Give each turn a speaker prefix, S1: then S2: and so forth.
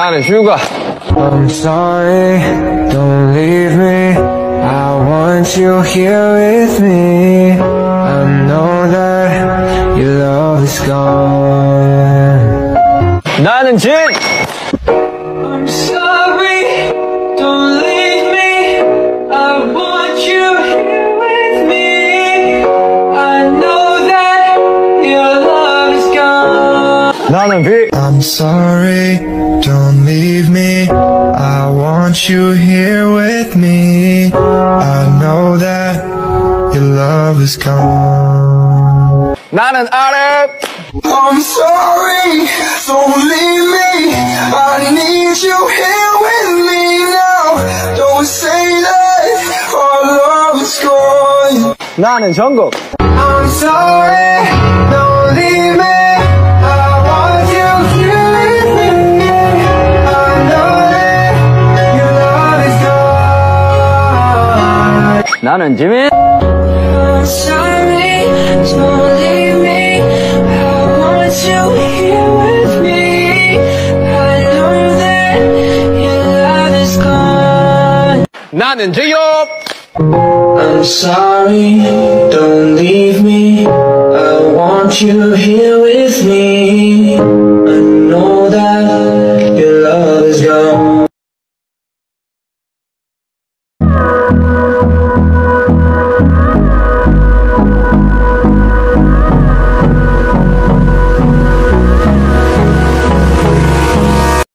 S1: 나는 슈가.
S2: I'm sorry, don't leave me. I want you here with me. I know that your love is gone.
S1: 나는 진.
S2: I'm sorry, don't leave me. I want you here with me. I know that your love is gone.
S1: 나는 비.
S2: I'm sorry, don't leave me. I want you here with me. I know that your love is gone.
S1: 나는 아래.
S2: I'm sorry, don't leave me. I need you here with me now. Don't say that our love is gone.
S1: 나는 jungkook.
S2: I'm sorry, don't leave me. I want you here with me. I know that your love is gone.
S1: 나는 지민.
S2: I'm sorry, don't leave me. I want you here with me. I know that your love is gone.
S1: 나는 지엽.
S2: I'm sorry, don't leave me. I want you here with me.